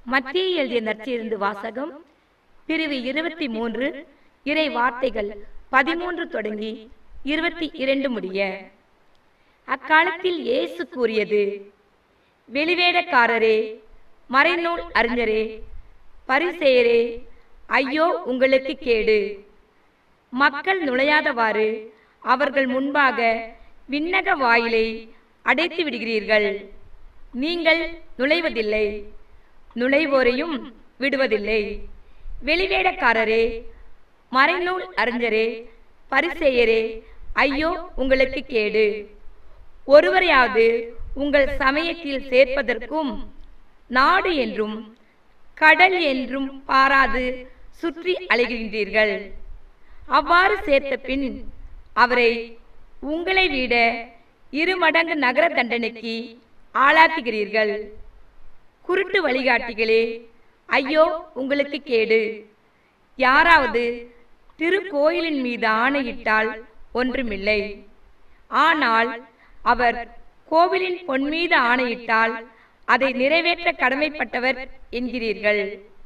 மத்தேயு எழுதிய நற்செய்தியிலிருந்து வாசகம். பிரிவு 23, இறை வார்த்தைகள் 13 தொடங்கி 22 முடிய. அக்காலத்தில் இயேசு கூறியது: வெளிவேடக்காரரே, மறைநூல் அறிஞரே, பரிசேயரே, ஐயோ உங்களுக்கு கேடு! மக்கள் நுழையாதவாறு அவர்கள் முன்பாக விண்ணக வாயிலை அடைத்து விடுகிறீர்கள். நீங்கள் நுழைவதில்லை, நுழைவோரையும் விடுவதில்லை. வெளிவேடக்காரரே, மறைநூல் அறிஞரே, பரிசேயரே, ஐயோ உங்களுக்கு கேடு! ஒருவரையாவது உங்கள் சமயத்தில் சேர்ப்பதற்கும் நாடு என்றும் கடல் என்றும் பாராது சுற்றி அலைகின்றீர்கள். அவ்வாறு சேர்த்த பின் அவரை உங்களை விட 2 மடங்கு நகர தண்டனைக்கு ஆளாக்குகிறீர்கள். குருட்டு வழிகாட்டிகளே, ஐயோ உங்களுக்கு கேடு! யாராவது திருக்கோயிலின் மீது ஆணையிட்டால் ஒன்றுமில்லை. ஆனால் அவர் கோவிலின் பொன் மீது ஆணையிட்டால் அதை நிறைவேற்ற கடமைப்பட்டவர் என்கிறீர்கள்.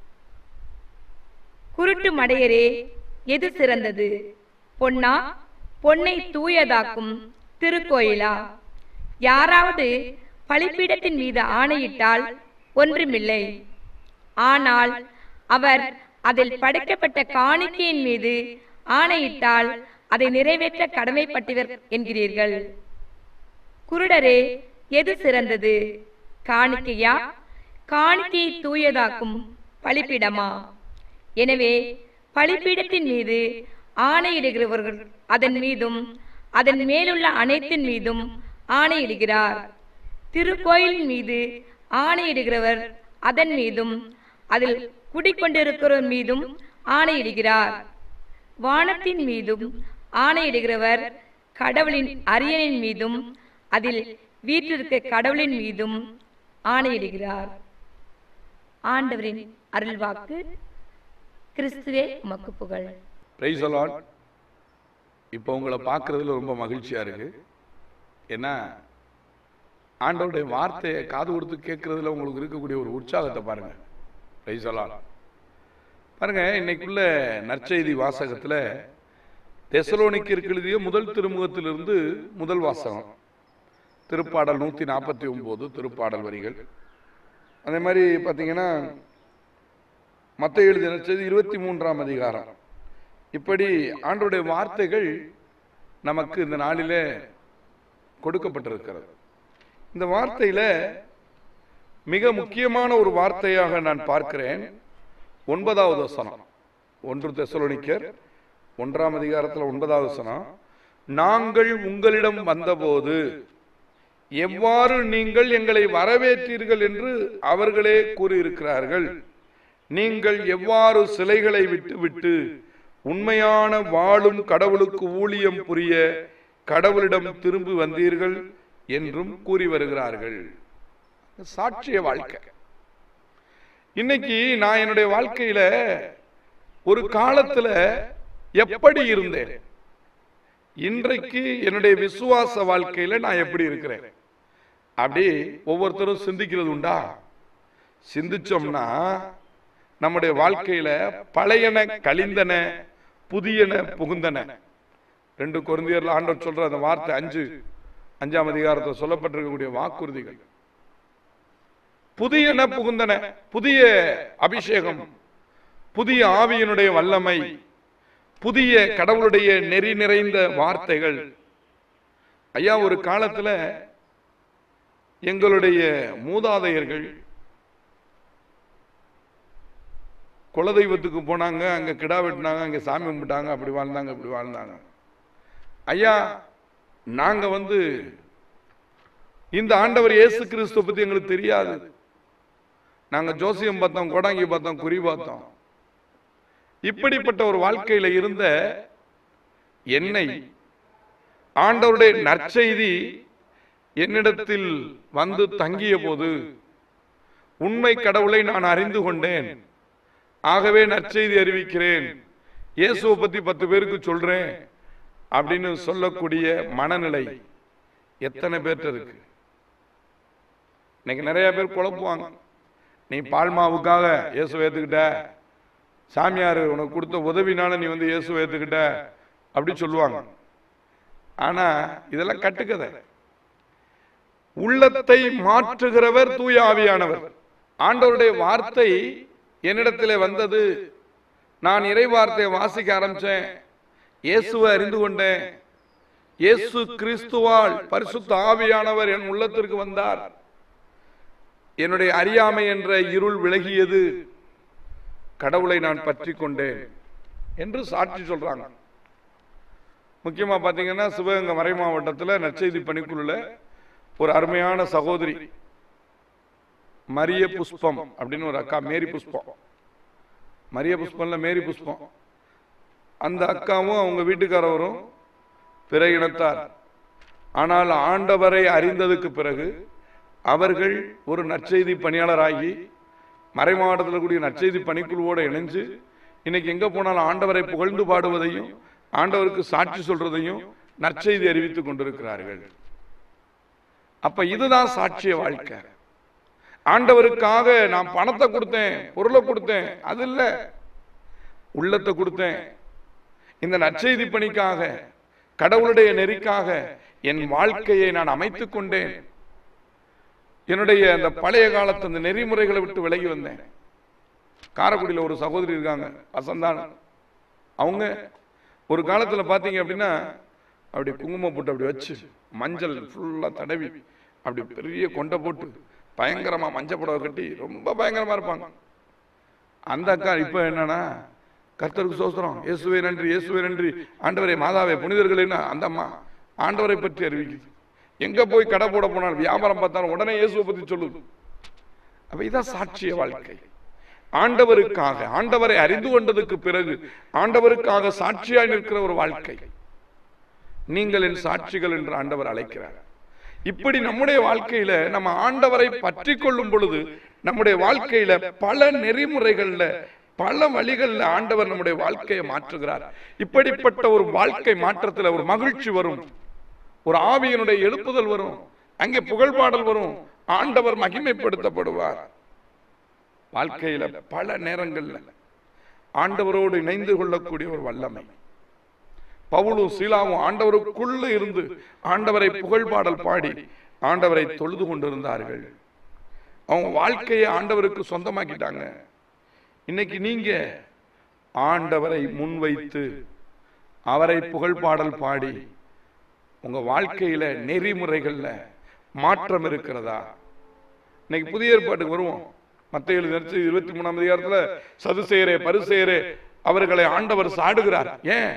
குருட்டு மடையரே, எது சிறந்தது? பொன்னா, பொன்னை தூயதாக்கும் திருக்கோயிலா? யாராவது பலிபீடத்தின் மீது ஆணையிட்டால் ஒன்றுமில்லை. ஆனால் அவர் அதில் படைக்கப்பட்ட காணிக்கையின் மீது ஆணையிட்டால் அதை நிறைவேற்ற கடமைப்பட்டவர் என்கிறீர்கள். குருடரே, எது சிறந்தது? காணிக்கையா, காணிக்கையை தூயதாக்கும் பலிபீடமா? எனவே பலிபீடத்தின் மீது ஆணையிடுகிறவர்கள் அதன் மீதும் அதன் மேலுள்ள அனைத்தின் மீதும் ஆணையிடுகிறார். திருக்கோயிலின் மீது ஆணையிடுகிறவர் அதன் மீதும் அதில் குடிக்கொண்டிருக்கிறவர் மீதும் ஆணையிடுகிறார். வானத்தின் மீதும் ஆணையிடுகிறவர் கடவுளின் அரியணையின் மீதும் அதில் வீற்றிருக்க கடவுளின் மீதும் ஆணையிடுகிறார். ஆண்டவரின் அருள்வாக்கு. கிறிஸ்துவே உமக்கு புகழ். Praise the lord. இப்போ உங்களை பார்க்கறதுல ரொம்ப மகிழ்ச்சியா இருக்கு. ஏன்னா ஆண்டவருடைய வார்த்தையை காது கொடுத்து கேட்கறதுல உங்களுக்கு இருக்கக்கூடிய ஒரு உற்சாகத்தை பாருங்க. Praise the lord. பாருங்க, இன்னைக்குள்ள நற்செய்தி வாசகத்துல தெசலோனிக்கருக்கு எழுதிய முதல் திருமுகத்திலிருந்து முதல் வாசகம், திருப்பாடல் 149 திருப்பாடல் வரிகள். அதே மாதிரி பார்த்தீங்கன்னா மத்தேயு எழுதிய நற்செய்தி 23ஆம் அதிகாரம். இப்படி ஆண்டவருடைய வார்த்தைகள் நமக்கு இந்த நாளிலே கொடுக்கப்பட்டிருக்கிறது. இந்த வார்த்தையில மிக முக்கியமான ஒரு வார்த்தையாக நான் பார்க்கிறேன் 9வது வசனம். 1 தெசலோனிக்கர் 1ஆம் அதிகாரத்தில் 9வது வசனம். நாங்கள் உங்களிடம் வந்தபோது எவ்வாறு நீங்கள் எங்களை வரவேற்றீர்கள் என்று அவர்களே கூறியிருக்கிறார்கள். நீங்கள் எவ்வாறு சிலைகளை விட்டு உண்மையான வாழும் கடவுளுக்கு ஊழியம் புரிய கடவுளிடம் திரும்பி வந்தீர்கள் என்றும் கூறி வருகிறார்கள். சாட்சிய வாழ்க்கை. இன்னைக்கு நான் என்னுடைய வாழ்க்கையில ஒரு காலத்துல எப்படி இருந்தேன், இன்றைக்கு என்னுடைய விசுவாச வாழ்க்கையில நான் எப்படி இருக்கிறேன், அப்படி ஒவ்வொருத்தரும் சிந்திக்கிறது உண்டா? சிந்திச்சோம்னா நம்முடைய வாழ்க்கையில பழையன கழிந்தன, புதியன புகுந்தன. 2 கொரிந்தியர்ல ஆண்டவர் சொல்ற அந்த வார்த்தை 5ஆம் அதிகாரத்தில் சொல்லப்பட்டிருக்கக்கூடிய வாக்குறுதிகள். புதியன புகுந்தன, புதிய அபிஷேகம், புதிய ஆவியினுடைய வல்லமை, புதிய கடவுளுடைய நெறி நிறைந்த வார்த்தைகள். ஐயா, ஒரு காலத்துல எங்களுடைய மூதாதையர்கள் குலதெய்வத்துக்கு போனாங்க, அங்க கிடா வெட்டினாங்க, அங்க சாமி கும்பிட்டாங்க, அப்படி வாழ்ந்தாங்க, இப்படி வாழ்ந்தாங்க. ஐயா, நாங்க இந்த ஆண்டவர் இயேசு கிறிஸ்துவ பத்தி எங்களுக்கு தெரியாது. நாங்க ஜோசியம் பார்த்தோம், கோடாங்கி பார்த்தோம், குறி பார்த்தோம். இப்படிப்பட்ட ஒரு வாழ்க்கையில இருந்த என்னை ஆண்டவருடைய நற்செய்தி என்னிடத்தில் வந்து தங்கிய போது உண்மை கடவுளை நான் அறிந்து கொண்டேன். ஆகவே நற்செய்தி அறிவிக்கிறேன், இயேசுவை பத்தி 10 பேருக்கு சொல்றேன் அப்படின்னு சொல்லக்கூடிய மனநிலை எத்தனை பேர்ட்ட இருக்கு? இன்னைக்கு நிறைய பேர் குழப்புவாங்க. நீ பால்மாவுக்காக இயேசுவை ஏத்துக்கிட்ட, சாமியார் உனக்கு கொடுத்த உதவினால நீ வந்து இயேசுவை ஏத்துக்கிட்ட அப்படி சொல்லுவாங்க. ஆனா இதெல்லாம் கட்டுக்கதை. உள்ளத்தை மாற்றுகிறவர் தூய ஆவியானவர். ஆண்டவருடைய வார்த்தை என்னிடத்திலே வந்தது, நான் இறை வார்த்தையை வாசிக்க ஆரம்பிச்சேன், இயேசுவை அறிந்து கொண்டேன், இயேசு கிறிஸ்துவால் பரிசுத்த ஆவியானவர் என் உள்ளத்திற்கு வந்தார், என்னுடைய அறியாமை என்ற இருள் விலகியது, கடவுளை நான் பற்றி கொண்டேன் என்று சாட்சி சொல்றாங்க. முக்கியமா பாத்தீங்கன்னா சிவகங்கை மறை மாவட்டத்தில் நற்செய்தி பணிக்குழுல ஒரு அருமையான சகோதரி மரிய புஷ்பம் அப்படின்னு ஒரு அக்கா, மேரி புஷ்பம், மரிய புஷ்பம்ல மேரி புஷ்பம், அந்த அக்காவும் அவங்க வீட்டுக்காரவரும் பிற இனத்தார். ஆனால் ஆண்டவரை அறிந்ததுக்கு பிறகு அவர்கள் ஒரு நற்செய்தி பணியாளராகி மறை மாவட்டத்தில் கூடிய நற்செய்தி பணிக்குழுவோடு இணைஞ்சு இன்னைக்கு எங்க போனாலும் ஆண்டவரை புகழ்ந்து பாடுவதையும் ஆண்டவருக்கு சாட்சி சொல்றதையும் நற்செய்தி அறிவித்துக் கொண்டிருக்கிறார்கள். அப்ப இதுதான் சாட்சிய வாழ்க்கை. ஆண்டவருக்காக நான் பணத்தை கொடுத்தேன், பொருளை கொடுத்தேன், அது இல்ல, உள்ளத்தை கொடுத்தேன். இந்த நற்செய்தி பணிக்காக, கடவுளுடைய நெறிக்காக என் வாழ்க்கையை நான் அமைத்துக் கொண்டேன். என்னுடைய அந்த பழைய காலத்து அந்த நெறிமுறைகளை விட்டு விலகி வந்தேன். காரைக்குடியில் ஒரு சகோதரி இருக்காங்க, வசந்தான். அவங்க ஒரு காலத்துல பாத்தீங்க அப்படின்னா அப்படி குங்குமம் போட்டு அப்படி வச்சு மஞ்சள் ஃபுல்லா தடவி அப்படி பெரிய கொண்டை போட்டு பயங்கரமா மஞ்சள் புடவை கட்டி ரொம்ப பயங்கரமா இருப்பாங்க. அந்த அக்கா இப்ப என்னன்னா கர்த்தருக்கு சோஸ்திரம், இயேசுவே நன்றி, இயேசுவே நன்றி, ஆண்டவரே மாதாவே புனிதர்களே, அந்த அம்மா ஆண்டவரை பற்றி அறிவிக்குது. எங்க போய் கடை போட போனாலும் வியாபாரம் பார்த்தாலும் உடனே இயேசுவை பத்தி சொல்லுது. அப்ப இதான் சாட்சிய வாழ்க்கை. ஆண்டவருக்காக, ஆண்டவரை அறிந்து கொண்டதுக்கு பிறகு ஆண்டவருக்காக சாட்சியாய் நிற்கிற ஒரு வாழ்க்கை. நீங்கள் என் சாட்சிகள் என்று ஆண்டவர் அழைக்கிறார். இப்படி நம்முடைய வாழ்க்கையில நம்ம ஆண்டவரை பற்றி கொள்ளும் பொழுது நம்முடைய வாழ்க்கையில பல நெறிமுறைகள்ல பல வழிகள்ல ஆண்டவர் நம்முடைய வாழ்க்கையை மாற்றுகிறார். இப்படிப்பட்ட ஒரு வாழ்க்கை மாற்றத்துல ஒரு மகிழ்ச்சி வரும், ஒரு ஆவியினுடைய எழுப்புதல் வரும், அங்கே புகழ்பாடல் வரும், ஆண்டவர் மகிமைப்படுத்தப்படுவார். வாழ்க்கையில பல நேரங்கள்ல ஆண்டவரோடு இணைந்து கொள்ளக்கூடிய ஒரு வல்லமை. பவுலும் சீலாவும் ஆண்டவருக்குள்ள இருந்து ஆண்டவரை புகழ்பாடல் பாடி ஆண்டவரை தொழுது கொண்டிருந்தார்கள். அவங்க வாழ்க்கையை ஆண்டவருக்கு சொந்தமாக்கிட்டாங்க. இன்னைக்கு நீங்க ஆண்டவரை முன்வைத்து அவரை புகழ்பாடல் பாடி உங்க வாழ்க்கையில நெறிமுறைகள்ல மாற்றம் இருக்கிறதா? இன்னைக்கு புதிய ஏற்பாட்டுக்கு வருவோம். மத்தேயு 23ஆம் அதிகாரத்துல சதுசேயரே பரிசேயரே அவர்களை ஆண்டவர் சாடுகிறார். ஏன்?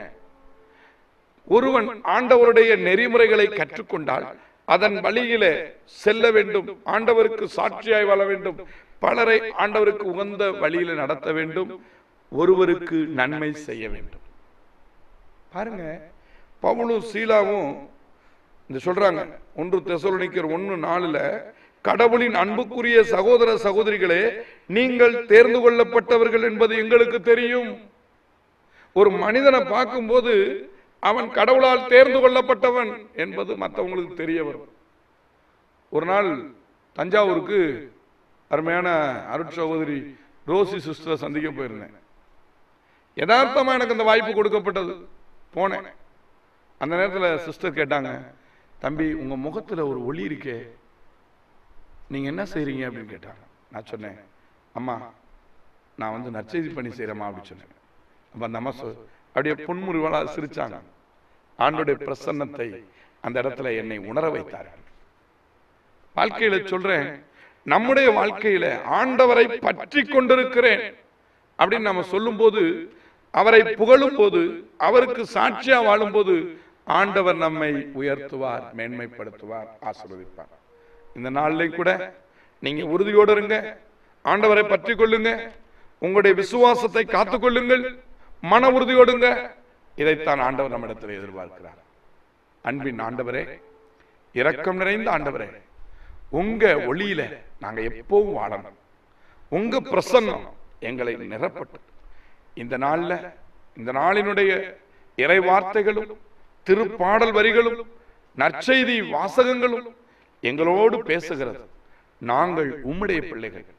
ஒருவன் ஆண்டவருடைய நெறிமுறைகளை கற்றுக்கொண்டால் அதன் வழியிலே செல்ல வேண்டும், ஆண்டவருக்கு சாட்சியாய் வாழ வேண்டும், பலரை ஆண்டவருக்கு உகந்த வழியில நடத்த வேண்டும், ஒருவருக்கு நன்மை செய்ய வேண்டும். பாருங்க, பவுலும் சீலாவும் இந்த சொல்றாங்க 1 தெசலோனிக்கர் 1:4 கடவுளின் அன்புக்குரிய சகோதர சகோதரிகளே, நீங்கள் தேர்ந்து கொள்ளப்பட்டவர்கள் என்பது எங்களுக்கு தெரியும். ஒரு மனிதனை பார்க்கும்போது அவன் கடவுளால் தேர்ந்து கொள்ளப்பட்டவன் என்பது மற்றவங்களுக்கு தெரிய வரும். ஒரு நாள் தஞ்சாவூருக்கு அருமையான அருட்சகோதரி ரோசி சிஸ்டரை சந்திக்க போயிருந்தேன். யதார்த்தமா எனக்கு அந்த வாய்ப்பு கொடுக்கப்பட்டது, போனேன். அந்த நேரத்தில் சிஸ்டர் கேட்டாங்க, தம்பி உங்க முகத்துல ஒரு ஒளி இருக்கே, நீங்க என்ன செய்றீங்க அப்படின்னு கேட்டாங்க. நான் சொன்னேன், அம்மா நான் வந்து நற்செய்தி பணி செய்யறேம்மா அப்படின்னு சொன்னேன். அப்ப அந்த அம்மா அப்படியே புன்முறுவலா சிரிச்சாங்க. ஆண்டவருடைய பிரசன்னத்தை அந்த இடத்துல என்னை உணர வைத்தார்கள். வாழ்க்கையில சொல்றேன், நம்முடைய வாழ்க்கையில ஆண்டவரை பற்றி கொண்டிருக்கிறேன் அப்படின்னு நம்ம சொல்லும் போது, அவரை புகழும் போது, அவருக்கு சாட்சியா வாழும் போது ஆண்டவர் நம்மை உயர்த்துவார், மேன்மைப்படுத்துவார், ஆசீர்வதிப்பார். இந்த நாளிலே கூட நீங்க உறுதியோடு இருங்க, ஆண்டவரை பற்றி கொள்ளுங்க, உங்களுடைய விசுவாசத்தை காத்துக் கொள்ளுங்கள், மன உறுதியோடுங்க. இதைத்தான் ஆண்டவர் நம்மிடத்தில் எதிர்பார்க்கிறார். அன்பின் ஆண்டவரே, இரக்கம் நிறைந்த ஆண்டவரே, உங்க ஒளியில நாங்க எப்பவும் வாழணும், உங்க பிரசன்னம் எங்களை நிரப்பட்டு இந்த நாள்ல இந்த நாளினுடைய இறை வார்த்தைகளும் திருப்பாடல் வரிகளும் நற்செய்தி வாசகங்களும் எங்களோடு பேசுகிறது. நாங்கள் உம்முடைய பிள்ளைகள்,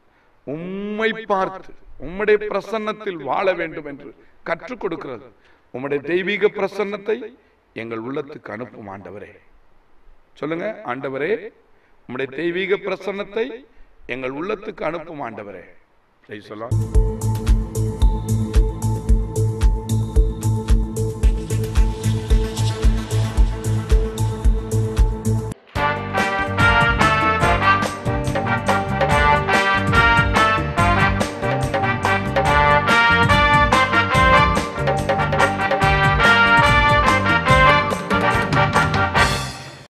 உம்மை பார்த்து உம்முடைய பிரசன்னத்தில் வாழ வேண்டும் என்று கற்றுக் கொடுக்கிறது. உம்முடைய தெய்வீக பிரசன்னத்தை எங்கள் உள்ளத்துக்கு அனுப்பும் ஆண்டவரே. சொல்லுங்க, ஆண்டவரே உம்முடைய தெய்வீக பிரசன்னத்தை எங்கள் உள்ளத்துக்கு அனுப்பும் ஆண்டவரே. சொல்லலாம்.